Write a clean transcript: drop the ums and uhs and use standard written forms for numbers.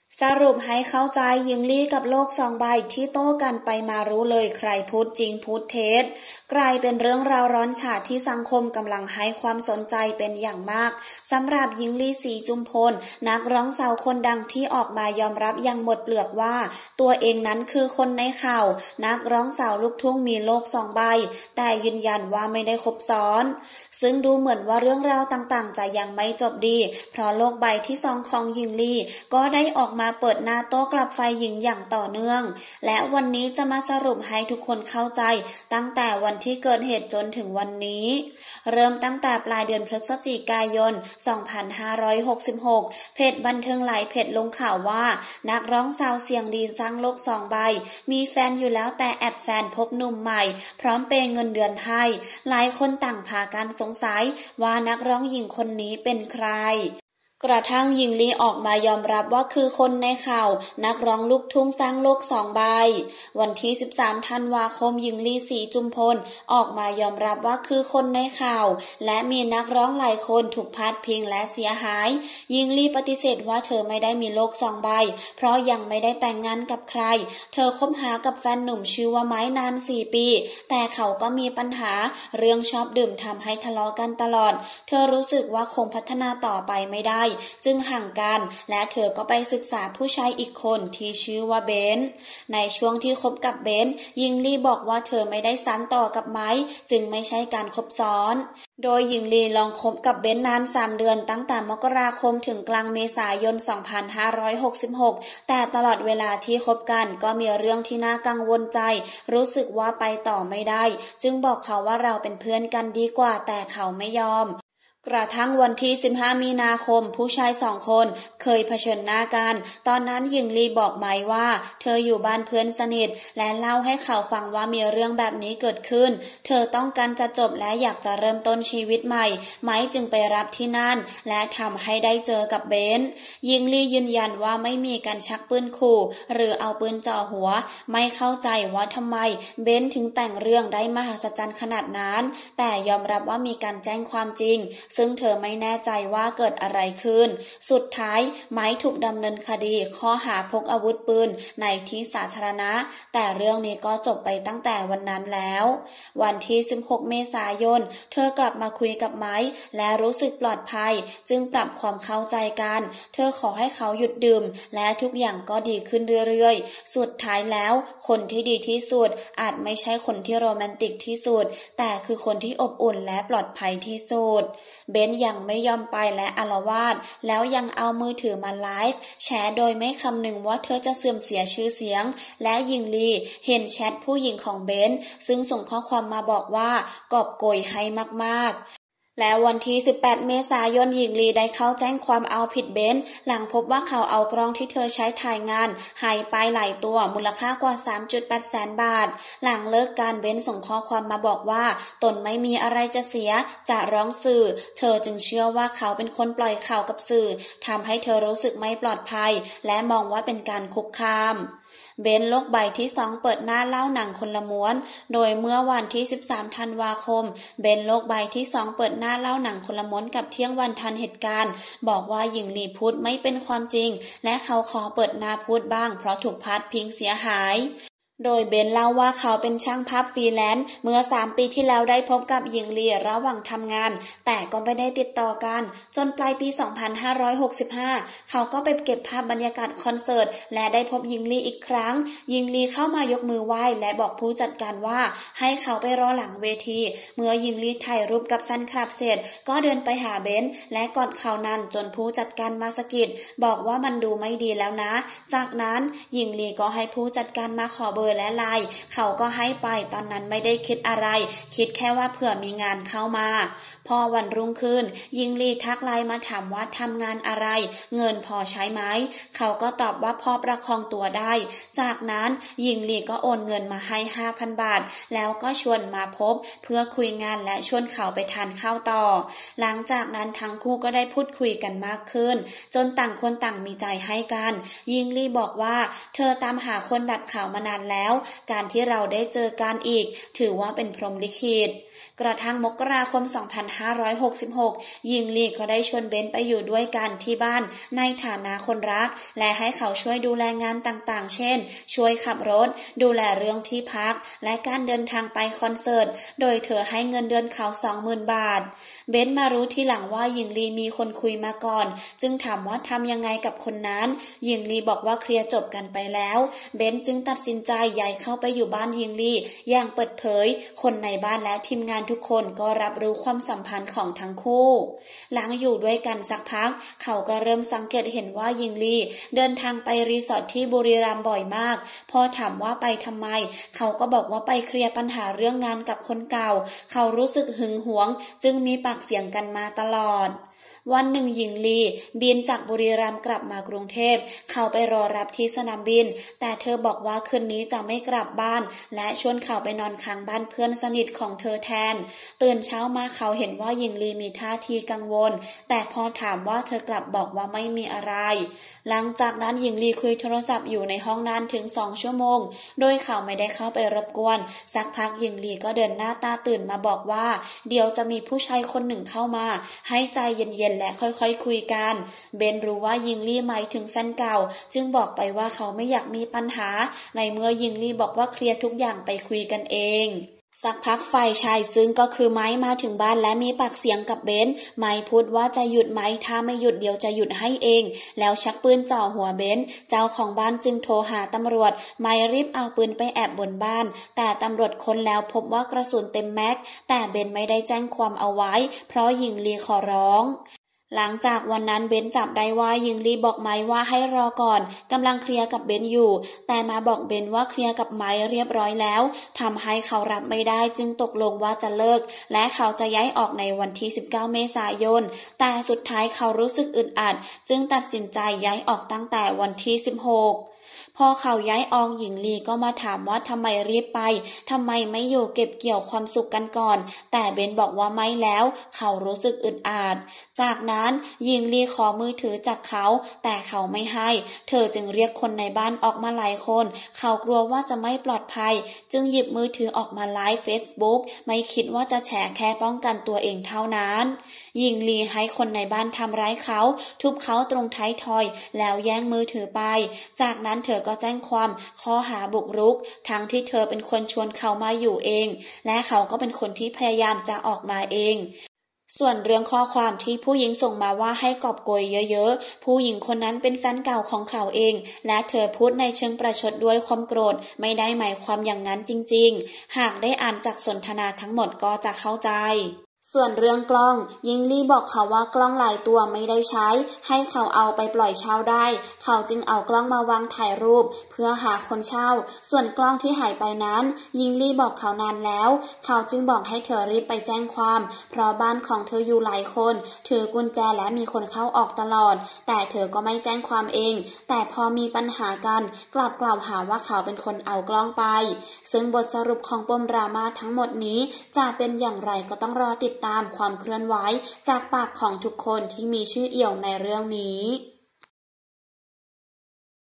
สรุปให้เข้าใจหญิงลี่กับโลกสองใบที่โต้กันไปมารู้เลยใครพูดจริงพูดเท็จกลายเป็นเรื่องราวร้อนฉาที่สังคมกำลังให้ความสนใจเป็นอย่างมากสำหรับหญิงลี่ศรีจุมพลนักร้องสาวคนดังที่ออกมายอมรับอย่างหมดเปลือกว่าตัวเองนั้นคือคนในข่าวนักร้องสาวลูกทุ่งมีโลกสองใบแต่ยืนยันว่าไม่ได้คบซ้อนซึ่งดูเหมือนว่าเรื่องราวต่างๆจะยังไม่จบดีเพราะโลกใบที่สองของหญิงลี่ก็ได้ออกมาเปิดหน้าโต้กลับฝ่ายหญิงอย่างต่อเนื่องและวันนี้จะมาสรุปให้ทุกคนเข้าใจตั้งแต่วันที่เกิดเหตุจนถึงวันนี้เริ่มตั้งแต่ปลายเดือนพฤศจิกายน 2566 เพจบันเทิงหลายเพจลงข่าวว่านักร้องสาวเสียงดีสร้างโลกสองใบมีแฟนอยู่แล้วแต่แอบแฟนพบหนุ่มใหม่พร้อมเปย์เงินเดือนให้หลายคนต่างพากันสงสัยว่านักร้องหญิงคนนี้เป็นใครกระทั่งหญิงลีออกมายอมรับว่าคือคนในข่าวนักร้องลูกทุ่งสร้างโลกสองใบวันที่13ธันวาคมหญิงลีศรีจุมพลออกมายอมรับว่าคือคนในข่าวและมีนักร้องหลายคนถูกพาดพิงและเสียหายหญิงลีปฏิเสธว่าเธอไม่ได้มีโลกสองใบเพราะยังไม่ได้แต่งงานกับใครเธอคบหากับแฟนหนุ่มชื่อว่าไม้นาน4 ปีแต่เขาก็มีปัญหาเรื่องชอบดื่มทำให้ทะเลาะกันตลอดเธอรู้สึกว่าคงพัฒนาต่อไปไม่ได้จึงห่างกันและเธอก็ไปศึกษาผู้ชายอีกคนที่ชื่อว่าเบนในช่วงที่คบกับเบนหญิงลีบอกว่าเธอไม่ได้สานต่อกับไม้จึงไม่ใช่การคบซ้อนโดยหญิงลีลองคบกับเบนนาน3 เดือนตั้งแต่มกราคมถึงกลางเมษายน 2566 แต่ตลอดเวลาที่คบกันก็มีเรื่องที่น่ากังวลใจรู้สึกว่าไปต่อไม่ได้จึงบอกเขาว่าเราเป็นเพื่อนกันดีกว่าแต่เขาไม่ยอมกระทั่งวันที่15มีนาคมผู้ชาย2 คนเคยเผชิญหน้ากันตอนนั้นหญิงลีบอกไม้ว่าเธออยู่บ้านเพื่อนสนิทและเล่าให้เขาฟังว่ามีเรื่องแบบนี้เกิดขึ้นเธอต้องการจะจบและอยากจะเริ่มต้นชีวิตใหม่ไม้จึงไปรับที่นั่นและทำให้ได้เจอกับเบนหญิงลียืนยันว่าไม่มีการชักปืนขู่หรือเอาปืนจ่อหัวไม่เข้าใจว่าทำไมเบนถึงแต่งเรื่องได้มหัศจรรย์ขนาดนั้นแต่ยอมรับว่ามีการแจ้งความจริงซึ่งเธอไม่แน่ใจว่าเกิดอะไรขึ้นสุดท้ายไม้ถูกดำเนินคดีข้อหาพกอาวุธปืนในที่สาธารณะแต่เรื่องนี้ก็จบไปตั้งแต่วันนั้นแล้ววันที่16เมษายนเธอกลับมาคุยกับไม้และรู้สึกปลอดภัยจึงปรับความเข้าใจกันเธอขอให้เขาหยุดดื่มและทุกอย่างก็ดีขึ้นเรื่อยๆสุดท้ายแล้วคนที่ดีที่สุดอาจไม่ใช่คนที่โรแมนติกที่สุดแต่คือคนที่อบอุ่นและปลอดภัยที่สุดเบนยังไม่ยอมไปและอาละวาดแล้วยังเอามือถือมาไลฟ์แชร์โดยไม่คำนึงว่าเธอจะเสื่อมเสียชื่อเสียงและหญิงลีเห็นแชทผู้หญิงของเบนซึ่งส่งข้อความมาบอกว่ากอบโกยให้มากๆและวันที่18เมษายนหญิงลีได้เข้าแจ้งความเอาผิดเบนหลังพบว่าเขาเอากล้องที่เธอใช้ถ่ายงานหายไปหลายตัวมูลค่ากว่า 3.8 แสนบาทหลังเลิกการเบนส่งข้อความมาบอกว่าตนไม่มีอะไรจะเสียจะร้องสื่อเธอจึงเชื่อว่าเขาเป็นคนปล่อยข่าวกับสื่อทำให้เธอรู้สึกไม่ปลอดภัยและมองว่าเป็นการคุกคามเบนโลกใบที่2เปิดหน้าเล่าหนังคนละม้วนโดยเมื่อวันที่13ธันวาคมเบนโลกใบที่2เปิดหน้าเล่าหนังคนละม้วนกับเที่ยงวันทันเหตุการณ์บอกว่าหญิงลีพูดไม่เป็นความจริงและเขาขอเปิดหน้าพูดบ้างเพราะถูกพาดพิงเสียหายโดยเบนเล่าว่าเขาเป็นช่างภาพฟรีแลนซ์เมื่อ3 ปีที่แล้วได้พบกับหญิงลีระหว่างทำงานแต่ก็ไม่ได้ติดต่อกันจนปลายปี2565เขาก็ไปเก็บภาพบรรยากาศคอนเสิร์ตและได้พบหญิงลีอีกครั้งหญิงลีเข้ามายกมือไหว้และบอกผู้จัดการว่าให้เขาไปรอหลังเวทีเมื่อหญิงลีถ่ายรูปกับแฟนคลับเสร็จก็เดินไปหาเบนและกอดเขานั้นจนผู้จัดการมาสะกิดบอกว่ามันดูไม่ดีแล้วนะจากนั้นหญิงลีก็ให้ผู้จัดการมาขอเบอร์และไลน์เขาก็ให้ไปตอนนั้นไม่ได้คิดอะไรคิดแค่ว่าเผื่อมีงานเข้ามาพอวันรุ่งขึ้นหญิงลีทักไลน์มาถามว่าทำงานอะไรเงินพอใช้ไหมเขาก็ตอบว่าพอประคองตัวได้จากนั้นหญิงลีก็โอนเงินมาให้ 5,000 บาทแล้วก็ชวนมาพบเพื่อคุยงานและชวนเขาไปทานข้าวต่อหลังจากนั้นทั้งคู่ก็ได้พูดคุยกันมากขึ้นจนต่างคนต่างมีใจให้กันหญิงลีบอกว่าเธอตามหาคนแบบเขามานานแล้วแล้วการที่เราได้เจอกันอีกถือว่าเป็นพรหมลิขิตกระทั่งมกราคม 2566 หญิงลีก็ได้ชวนเบนไปอยู่ด้วยกันที่บ้านในฐานะคนรักและให้เขาช่วยดูแลงานต่างๆเช่นช่วยขับรถดูแลเรื่องที่พักและการเดินทางไปคอนเสิร์ตโดยเธอให้เงินเดือนเขา 20,000 บาทเบนมารู้ทีหลังว่าหญิงลีมีคนคุยมาก่อนจึงถามว่าทำยังไงกับคนนั้นหญิงลีบอกว่าเคลียร์จบกันไปแล้วเบนจึงตัดสินใจย้ายเข้าไปอยู่บ้านหญิงลีอย่างเปิดเผยคนในบ้านและทีมงานทุกคนก็รับรู้ความสัมพันธ์ของทั้งคู่หลังอยู่ด้วยกันสักพักเขาก็เริ่มสังเกตเห็นว่าหญิงลีเดินทางไปรีสอร์ทที่บุรีรัมย์บ่อยมากพอถามว่าไปทำไมเขาก็บอกว่าไปเคลียร์ปัญหาเรื่องงานกับคนเก่าเขารู้สึกหึงหวงจึงมีปากเสียงกันมาตลอดวันหนึ่งหญิงลีบินจากบุรีรัมย์กลับมากรุงเทพเขาไปรอรับที่สนามบินแต่เธอบอกว่าคืนนี้จะไม่กลับบ้านและชวนเขาไปนอนค้างบ้านเพื่อนสนิทของเธอแทนตื่นเช้ามาเขาเห็นว่าหญิงลีมีท่าทีกังวลแต่พอถามว่าเธอกลับบอกว่าไม่มีอะไรหลังจากนั้นหญิงลีคุยโทรศัพท์อยู่ในห้องนานถึง2 ชั่วโมงโดยเขาไม่ได้เข้าไปรบกวนสักพักหญิงลีก็เดินหน้าตาตื่นมาบอกว่าเดี๋ยวจะมีผู้ชายคนหนึ่งเข้ามาให้ใจเย็นและค่อยๆคุยกันเบนรู้ว่าหญิงลี่หมายถึงแฟนเก่าจึงบอกไปว่าเขาไม่อยากมีปัญหาในเมื่อหญิงลี่บอกว่าเคลียร์ทุกอย่างไปคุยกันเองสักพักฝ่ายชายซึ่งก็คือไม้มาถึงบ้านและมีปากเสียงกับเบนไม้พูดว่าจะหยุดไหมถ้าไม่หยุดเดี๋ยวจะหยุดให้เองแล้วชักปืนจ่อหัวเบนเจ้าของบ้านจึงโทรหาตำรวจไม้รีบเอาปืนไปแอบบนบ้านแต่ตำรวจค้นแล้วพบว่ากระสุนเต็มแม็กแต่เบนไม่ได้แจ้งความเอาไว้เพราะหญิงลีขอร้องหลังจากวันนั้นเบนจับได้ว่าหญิงลีบอกไม้ว่าให้รอก่อนกำลังเคลียร์กับเบนอยู่แต่มาบอกเบนว่าเคลียร์กับไม้เรียบร้อยแล้วทำให้เขารับไม่ได้จึงตกลงว่าจะเลิกและเขาจะย้ายออกในวันที่19 เมษายนแต่สุดท้ายเขารู้สึกอึดอัดจึงตัดสินใจย้ายออกตั้งแต่วันที่16พอเขาย้ายออกหญิงลีก็มาถามว่าทำไมรีบไปทำไมไม่อยู่เก็บเกี่ยวความสุขกันก่อนแต่เบนบอกว่าไม่แล้วเขารู้สึกอึดอัดจากนั้นหญิงลีขอมือถือจากเขาแต่เขาไม่ให้เธอจึงเรียกคนในบ้านออกมาหลายคนเขากลัวว่าจะไม่ปลอดภัยจึงหยิบมือถือออกมาไลฟ์เฟซบุ๊กไม่คิดว่าจะแฉแค่ป้องกันตัวเองเท่านั้นหญิงลีให้คนในบ้านทำร้ายเขาทุบเขาตรงท้ายทอยแล้วแย่งมือถือไปจากนั้นเธอก็แจ้งความข้อหาบุกรุกทั้งที่เธอเป็นคนชวนเขามาอยู่เองและเขาก็เป็นคนที่พยายามจะออกมาเองส่วนเรื่องข้อความที่ผู้หญิงส่งมาว่าให้กอบโกยเยอะๆผู้หญิงคนนั้นเป็นแฟนเก่าของเขาเองและเธอพูดในเชิงประชดด้วยความโกรธไม่ได้หมายความอย่างนั้นจริงๆหากได้อ่านจากสนทนาทั้งหมดก็จะเข้าใจส่วนเรื่องกล้องหญิงลีบอกเขาว่ากล้องหลายตัวไม่ได้ใช้ให้เขาเอาไปปล่อยเช่าได้เขาจึงเอากล้องมาวางถ่ายรูปเพื่อหาคนเช่าส่วนกล้องที่หายไปนั้นหญิงลีบอกเขานานแล้วเขาจึงบอกให้เธอรีบไปแจ้งความเพราะบ้านของเธออยู่หลายคนถือกุญแจและมีคนเข้าออกตลอดแต่เธอก็ไม่แจ้งความเองแต่พอมีปัญหากันกลับกล่าวหาว่าเขาเป็นคนเอากล้องไปซึ่งบทสรุปของปมดราม่าทั้งหมดนี้จะเป็นอย่างไรก็ต้องรอติดตามความเคลื่อนไหวจากปากของทุกคนที่มีชื่อเอี่ยวในเรื่องนี้